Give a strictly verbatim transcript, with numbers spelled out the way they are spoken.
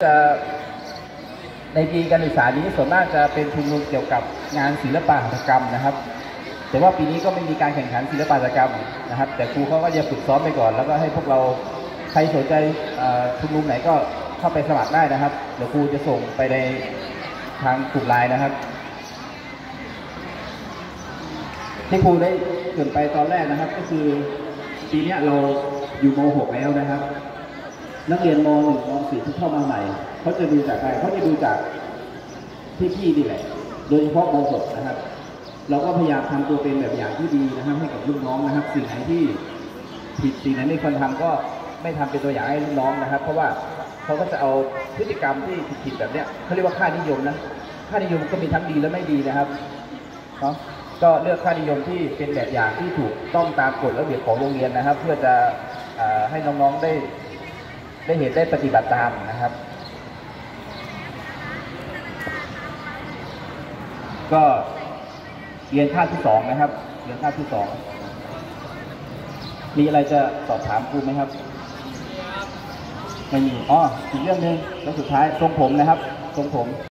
จะในปีการศึกษานี้ส่วนมากจะเป็นชุมนุมเกี่ยวกับงานศิลปะหัตถกรรมนะครับแต่ว่าปีนี้ก็ไม่มีการแข่งขันศิลปะหัตถกรรมนะครับแต่ครูเขาก็จะฝึกซ้อมไปก่อนแล้วก็ให้พวกเราใครสนใจชุมนุมไหนก็เข้าไปสมัครได้นะครับเดี๋ยวครูจะส่งไปในทางกลุ่มไลน์นะครับที่ครูได้เกริ่นไปตอนแรกนะครับก็คือปีนี้เราอยู่ม หก แล้วนะครับนักเรียนม หนึ่ง ม สี่ที่เข้ามาใหม่เขาจะดูจากใครเขาจะดูจากพี่ๆนี่แหละโดยเฉพาะม หก นะครับเราก็พยายามทำตัวเป็นแบบอย่างที่ดีนะครับให้กับลูกน้องนะครับสิ่งไหนที่ผิดสิ่งไหนไม่ควรทำก็ไม่ทำเป็นตัวอย่างให้ลูกน้องนะครับเพราะว่าเขาก็จะเอาพฤติกรรมที่ผิดๆแบบเนี้ยเขาเรียกว่าค่านิยมนะค่านิยมก็มีทั้งดีและไม่ดีนะครับเนาะก็เลือกค่านิยมที่เป็นแบบอย่างที่ถูกต้องตามกฎระเบียบของโรงเรียนนะครับเพื่อจะให้น้องๆได้ได้เห็นได้ปฏิบัติตามนะครับก็เรียนภาคที่สองนะครับเรียนภาคที่สองมีอะไรจะสอบถามครูไหมครับไม่มีอ๋ออีกเรื่องหนึ่งแล้วสุดท้ายทรงผมนะครับทรงผม